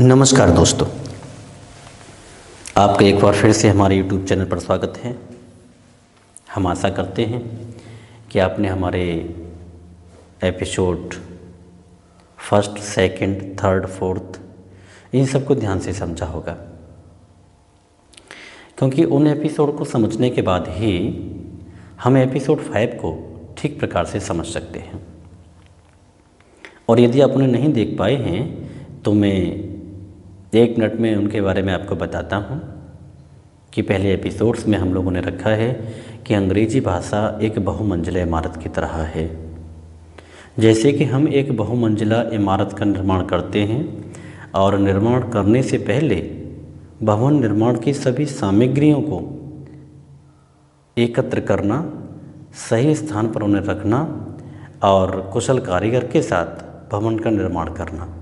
नमस्कार दोस्तों, आपका एक बार फिर से हमारे YouTube चैनल पर स्वागत है। हम आशा करते हैं कि आपने हमारे episode first, second, third, fourth इन सबको ध्यान से समझा होगा, क्योंकि उन एपिसोड को समझने के बाद ही हम एपिसोड 5 को ठीक प्रकार से समझ सकते हैं। और यदि आप उन्हें नहीं देख पाए हैं तो मैं 1 मिनट में उनके बारे में आपको बताता हूँ कि पहले एपिसोड्स में हम लोगों ने रखा है कि अंग्रेजी भाषा एक बहुमंजिला इमारत की तरह है। जैसे कि हम एक बहुमंजिला इमारत का निर्माण करते हैं और निर्माण करने से पहले भवन निर्माण की सभी सामग्रियों को एकत्र करना, सही स्थान पर उन्हें रखना और कुशल कारीगर के साथ भवन का निर्माण करना,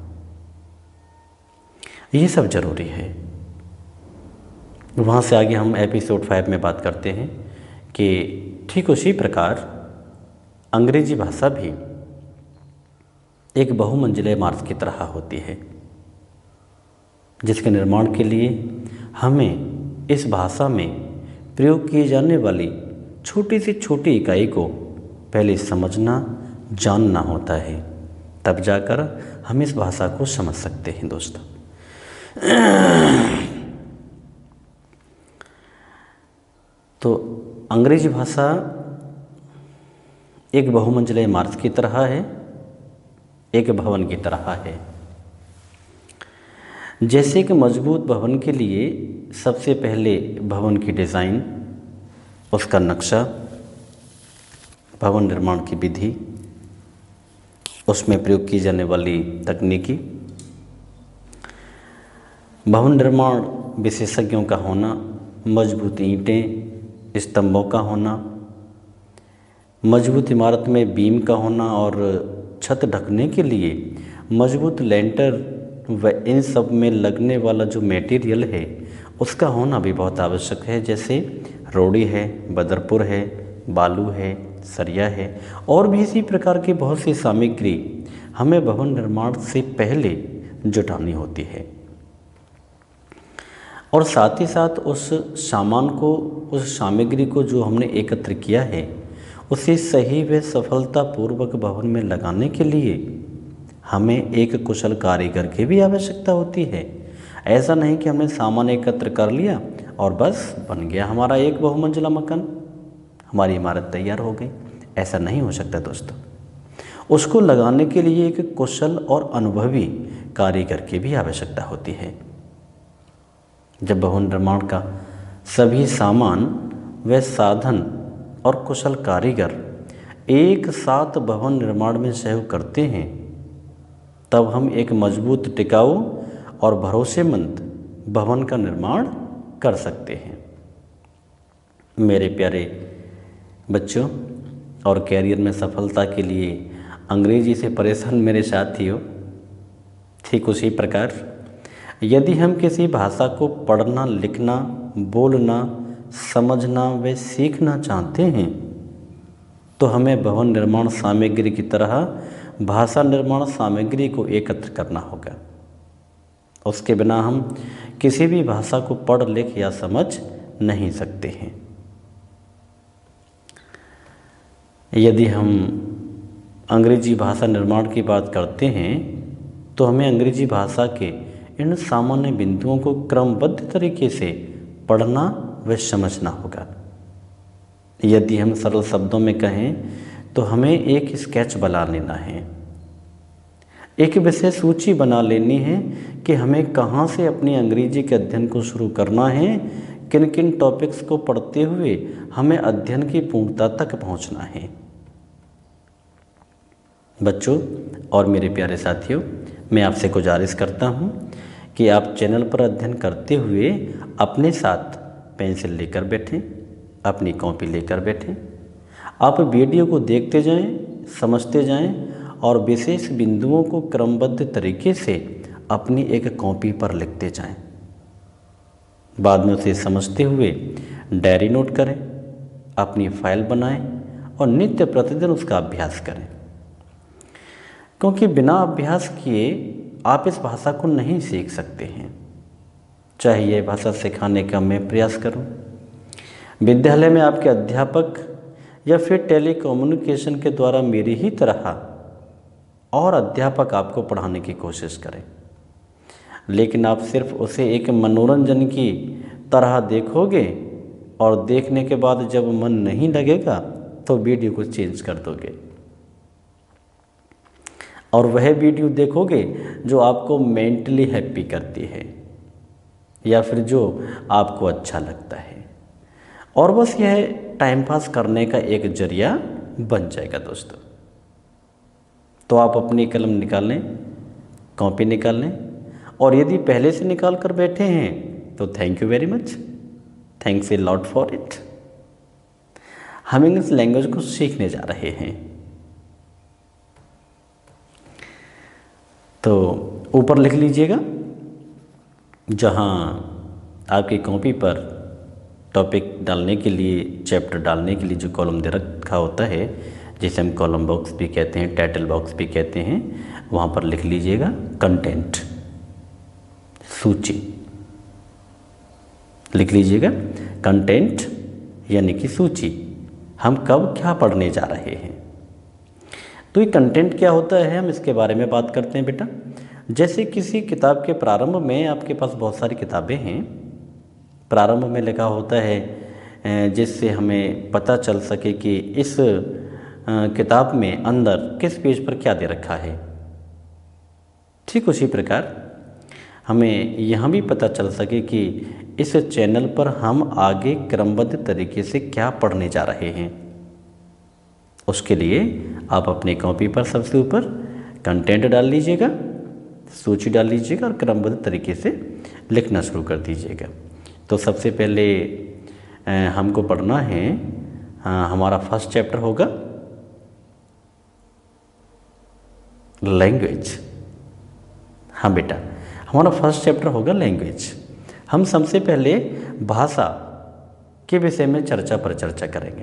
ये सब ज़रूरी है। वहाँ से आगे हम एपिसोड 5 में बात करते हैं कि ठीक उसी प्रकार अंग्रेजी भाषा भी एक बहुमंजिला इमारत की तरह होती है, जिसके निर्माण के लिए हमें इस भाषा में प्रयोग की जाने वाली छोटी से छोटी इकाई को पहले समझना, जानना होता है, तब जाकर हम इस भाषा को समझ सकते हैं दोस्तों। तो अंग्रेजी भाषा एक बहुमंजिला इमारत की तरह है, एक भवन की तरह है। जैसे कि मजबूत भवन के लिए सबसे पहले भवन की डिज़ाइन, उसका नक्शा, भवन निर्माण की विधि, उसमें प्रयोग की जाने वाली तकनीकी, भवन निर्माण विशेषज्ञों का होना, मजबूत ईंटें, स्तंभों का होना, मजबूत इमारत में बीम का होना और छत ढकने के लिए मजबूत लेंटर व इन सब में लगने वाला जो मटेरियल है उसका होना भी बहुत आवश्यक है। जैसे रोड़ी है, बदरपुर है, बालू है, सरिया है और भी इसी प्रकार की बहुत सी सामग्री हमें भवन निर्माण से पहले जुटानी होती है। और साथ ही साथ उस सामान को, उस सामग्री को जो हमने एकत्र किया है उसे सही व सफलतापूर्वक भवन में लगाने के लिए हमें एक कुशल कारीगर की भी आवश्यकता होती है। ऐसा नहीं कि हमने सामान एकत्र कर लिया और बस बन गया हमारा एक बहुमंजिला मकान, हमारी इमारत तैयार हो गई। ऐसा नहीं हो सकता दोस्तों। उसको लगाने के लिए एक कुशल और अनुभवी कारीगर की भी आवश्यकता होती है। जब भवन निर्माण का सभी सामान व साधन और कुशल कारीगर एक साथ भवन निर्माण में सहयोग करते हैं, तब हम एक मजबूत, टिकाऊ और भरोसेमंद भवन का निर्माण कर सकते हैं। मेरे प्यारे बच्चों और कैरियर में सफलता के लिए अंग्रेजी से परेशान मेरे साथियों, ठीक उसी प्रकार यदि हम किसी भाषा को पढ़ना, लिखना, बोलना, समझना व सीखना चाहते हैं तो हमें भवन निर्माण सामग्री की तरह भाषा निर्माण सामग्री को एकत्र करना होगा। उसके बिना हम किसी भी भाषा को पढ़, लिख या समझ नहीं सकते हैं। यदि हम अंग्रेजी भाषा निर्माण की बात करते हैं तो हमें अंग्रेजी भाषा के इन सामान्य बिंदुओं को क्रमबद्ध तरीके से पढ़ना व समझना होगा। यदि हम सरल शब्दों में कहें तो हमें एक स्केच बना लेना है, एक विषय सूची बना लेनी है कि हमें कहाँ से अपनी अंग्रेजी के अध्ययन को शुरू करना है, किन किन टॉपिक्स को पढ़ते हुए हमें अध्ययन की पूर्णता तक पहुँचना है। बच्चों और मेरे प्यारे साथियों, मैं आपसे गुजारिश करता हूँ कि आप चैनल पर अध्ययन करते हुए अपने साथ पेंसिल लेकर बैठें, अपनी कॉपी लेकर बैठें। आप वीडियो को देखते जाएं, समझते जाएं और विशेष बिंदुओं को क्रमबद्ध तरीके से अपनी एक कॉपी पर लिखते जाएं। बाद में उसे समझते हुए डायरी नोट करें, अपनी फाइल बनाएं और नित्य प्रतिदिन उसका अभ्यास करें, क्योंकि बिना अभ्यास किए आप इस भाषा को नहीं सीख सकते हैं, चाहे ये भाषा सिखाने का मैं प्रयास करूं, विद्यालय में आपके अध्यापक या फिर टेलीकम्युनिकेशन के द्वारा मेरी ही तरह और अध्यापक आपको पढ़ाने की कोशिश करें, लेकिन आप सिर्फ उसे एक मनोरंजन की तरह देखोगे और देखने के बाद जब मन नहीं लगेगा तो वीडियो को चेंज कर दोगे और वह वीडियो देखोगे जो आपको मेंटली हैप्पी करती है या फिर जो आपको अच्छा लगता है, और बस यह टाइम पास करने का एक जरिया बन जाएगा दोस्तों। तो आप अपनी कलम निकाल लें, कॉपी निकाल लें, और यदि पहले से निकाल कर बैठे हैं तो thank you very much, thanks a lot for it. हम इंग्लिश लैंग्वेज को सीखने जा रहे हैं। तो ऊपर लिख लीजिएगा, जहाँ आपकी कॉपी पर टॉपिक डालने के लिए, चैप्टर डालने के लिए जो कॉलम दे रखा होता है, जिसे हम कॉलम बॉक्स भी कहते हैं, टाइटल बॉक्स भी कहते हैं, वहाँ पर लिख लीजिएगा कंटेंट, सूची। लिख लीजिएगा कंटेंट यानी कि सूची। हम कब क्या पढ़ने जा रहे हैं। तो ये कंटेंट क्या होता है, हम इसके बारे में बात करते हैं बेटा। जैसे किसी किताब के प्रारंभ में आपके पास बहुत सारी किताबें हैं, प्रारंभ में लिखा होता है जिससे हमें पता चल सके कि इस किताब में अंदर किस पेज पर क्या दे रखा है। ठीक उसी प्रकार हमें यहाँ भी पता चल सके कि इस चैनल पर हम आगे क्रमबद्ध तरीके से क्या पढ़ने जा रहे हैं। उसके लिए आप अपनी कॉपी पर सबसे ऊपर कंटेंट डाल लीजिएगा, सूची डाल लीजिएगा और क्रमबद्ध तरीके से लिखना शुरू कर दीजिएगा। तो सबसे पहले हमको पढ़ना है, हमारा फर्स्ट चैप्टर होगा लैंग्वेज। हाँ बेटा, हमारा फर्स्ट चैप्टर होगा लैंग्वेज। हम सबसे पहले भाषा के विषय में चर्चा करेंगे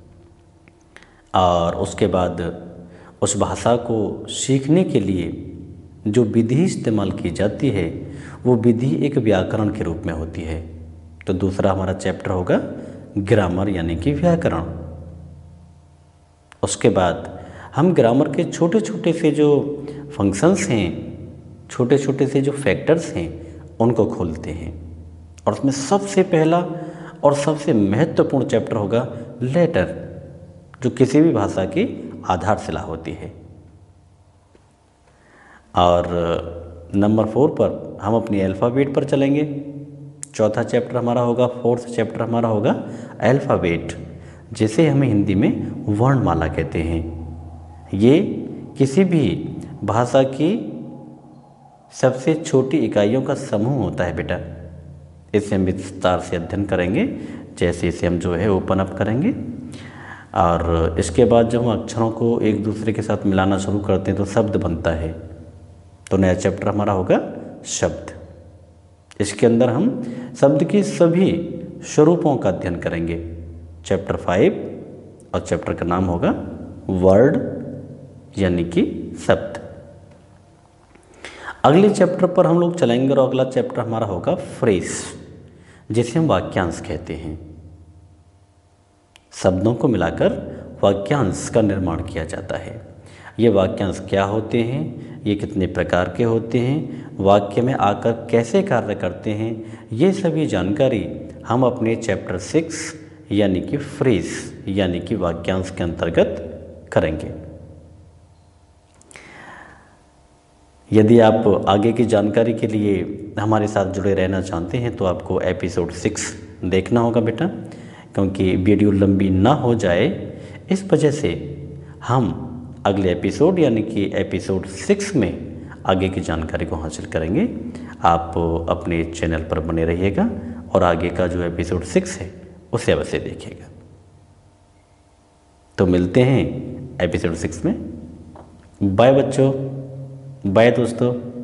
और उसके बाद उस भाषा को सीखने के लिए जो विधि इस्तेमाल की जाती है वो विधि एक व्याकरण के रूप में होती है। तो दूसरा हमारा चैप्टर होगा ग्रामर यानी कि व्याकरण। उसके बाद हम ग्रामर के छोटे छोटे से जो फंक्शंस हैं, छोटे छोटे से जो फैक्टर्स हैं, उनको खोलते हैं और उसमें सबसे पहला और सबसे महत्वपूर्ण चैप्टर होगा लेटर, जो किसी भी भाषा की आधारशिला होती है। और नंबर 4 पर हम अपनी अल्फ़ाबेट पर चलेंगे। चौथा चैप्टर हमारा होगा, फोर्थ चैप्टर हमारा होगा अल्फ़ाबेट, जिसे हमें हिंदी में वर्णमाला कहते हैं। ये किसी भी भाषा की सबसे छोटी इकाइयों का समूह होता है बेटा। इसे हम विस्तार से अध्ययन करेंगे, जैसे इसे हम जो है ओपन अप करेंगे। और इसके बाद जब हम अक्षरों को एक दूसरे के साथ मिलाना शुरू करते हैं तो शब्द बनता है। तो नया चैप्टर हमारा होगा शब्द। इसके अंदर हम शब्द की सभी स्वरूपों का अध्ययन करेंगे। चैप्टर 5 और चैप्टर का नाम होगा वर्ड यानी कि शब्द। अगले चैप्टर पर हम लोग चलेंगे और अगला चैप्टर हमारा होगा फ्रेज, जिसे हम वाक्यांश कहते हैं। शब्दों को मिलाकर वाक्यांश का निर्माण किया जाता है। ये वाक्यांश क्या होते हैं, ये कितने प्रकार के होते हैं, वाक्य में आकर कैसे कार्य करते हैं, ये सभी जानकारी हम अपने चैप्टर 6 यानी कि फ्रेज यानी कि वाक्यांश के अंतर्गत करेंगे। यदि आप आगे की जानकारी के लिए हमारे साथ जुड़े रहना चाहते हैं तो आपको एपिसोड 6 देखना होगा बेटा, क्योंकि वीडियो लंबी ना हो जाए इस वजह से हम अगले एपिसोड यानी कि एपिसोड 6 में आगे की जानकारी को हासिल करेंगे। आप अपने चैनल पर बने रहिएगा और आगे का जो एपिसोड 6 है उसे अवश्य देखिएगा। तो मिलते हैं एपिसोड 6 में। बाय बच्चों, बाय दोस्तों।